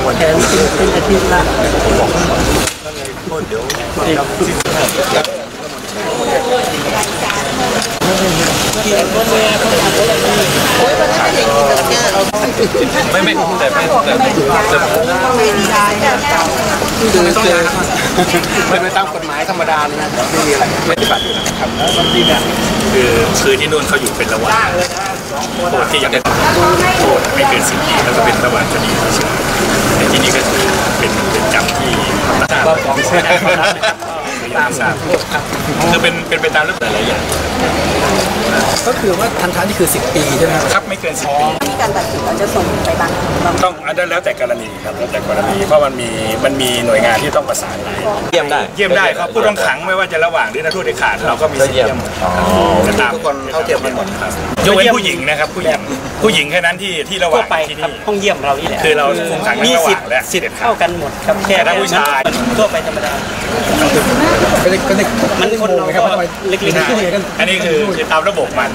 แทนเป็นอาทิตย์ละเดี๋ยวไม่แต่ไม่ตามกฎหมายธรรมดาเลยนะไม่มีอะไรปฏิบัติอยู่นะครับคือที่นู่นเขาอยู่เป็นระหว่างโทษที่ยังได้โทษไม่เกิน10 ปีแล้วก็เป็นระหว่างคดีเฉยๆแต่ที่นี่ก็คือเป็นจำที่ก็ฟ้องตามคือเป็นไปตามเรื่องหลายอย่างก็คือว่าทันทีนี่คือ10 ปีใช่ไหมครับไม่เกิน10 ปีที่การตัดสินเราจะส่งไปบ้างต้องอันนั้นแล้วแต่กรณีครับแล้วแต่กรณีเพราะมันมีหน่วยงานที่ต้องประสานเยี่ยมได้ครับผู้ต้องขังไม่ว่าจะระหว่างหรือนักโทษเด็ดขาดเราก็มีสิทธิ์เยี่ยมทุกคนเท่าเทียมกันหมดครับยกเว้นผู้หญิงนะครับผู้หญิงแค่นั้นที่ระหว่างที่นี่ห้องเยี่ยมเรานี่แหละคือเราคุมขังระหว่างและสิทธิ์เข้ากันหมดครับแค่ถ้าผู้ชายทั่วไปธรรมดามันคนเราก็เล็กๆอันนี้คือตามระบบมัน